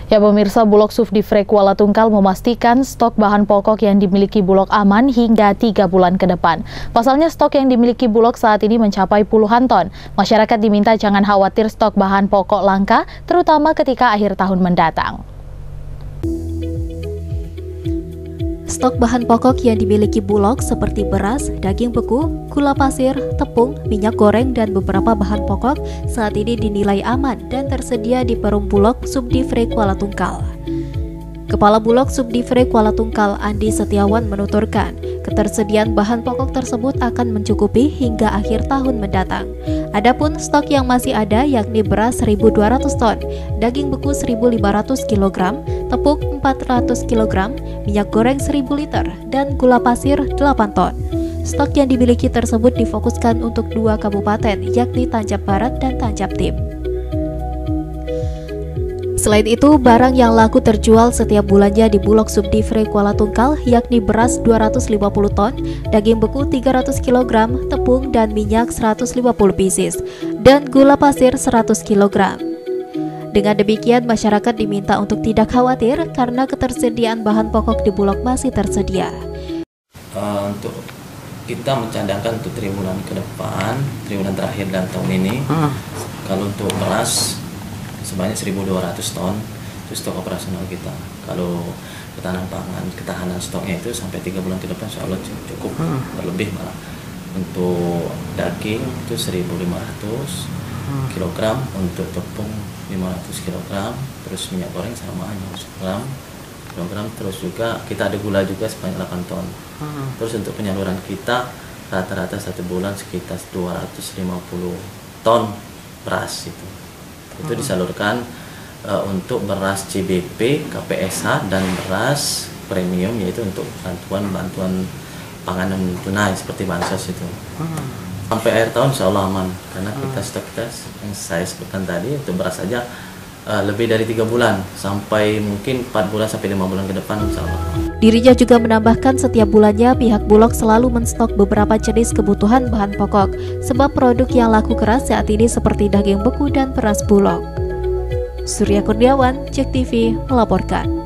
Ya pemirsa, Bulog Subdivre Kuala Tungkal memastikan stok bahan pokok yang dimiliki Bulog aman hingga 3 bulan ke depan. Pasalnya stok yang dimiliki Bulog saat ini mencapai puluhan ton. Masyarakat diminta jangan khawatir stok bahan pokok langka, terutama ketika akhir tahun mendatang. Stok bahan pokok yang dimiliki Bulog seperti beras, daging beku, gula pasir, tepung, minyak goreng, dan beberapa bahan pokok saat ini dinilai aman dan tersedia di Perum Bulog Subdivre Kuala Tungkal. Kepala Bulog Subdivre Kuala Tungkal, Andi Setiawan, menuturkan ketersediaan bahan pokok tersebut akan mencukupi hingga akhir tahun mendatang. Adapun stok yang masih ada yakni beras 1.200 ton, daging beku 1.500 kg, tepung 400 kg, minyak goreng 1.000 liter, dan gula pasir 8 ton. Stok yang dimiliki tersebut difokuskan untuk 2 kabupaten yakni Tanjab Barat dan Tanjab Tim. Selain itu, barang yang laku terjual setiap bulannya di Bulog Subdivre Kuala Tungkal yakni beras 250 ton, daging beku 300 kg, tepung dan minyak 150 pieces, dan gula pasir 100 kg. Dengan demikian, masyarakat diminta untuk tidak khawatir karena ketersediaan bahan pokok di Bulog masih tersedia. Untuk kita mencadangkan untuk triwulan ke depan, triwulan terakhir dan tahun ini, kalau untuk beras sebanyak 1.200 ton itu stok operasional kita. Kalau ketahanan stoknya itu sampai 3 bulan ke depan insya Allah cukup, berlebih malah. Untuk daging itu 1.500 kg, untuk tepung 500 kg, terus minyak goreng sama 500 kg, terus juga kita ada gula juga sebanyak 8 ton. Terus untuk penyaluran kita rata-rata 1 bulan sekitar 250 ton beras itu disalurkan untuk beras CBP, KPSH, dan beras premium, yaitu untuk bantuan panganan tunai seperti bansos itu. Sampai akhir tahun insya Allah aman, karena stok kita yang saya sebutkan tadi untuk beras saja lebih dari 3 bulan, sampai mungkin 4 bulan sampai 5 bulan ke depan insya Allah. Dirinya juga menambahkan setiap bulannya pihak Bulog selalu menstok beberapa jenis kebutuhan bahan pokok, sebab produk yang laku keras saat ini seperti daging beku dan beras Bulog. Surya Kurniawan, JEK TV melaporkan.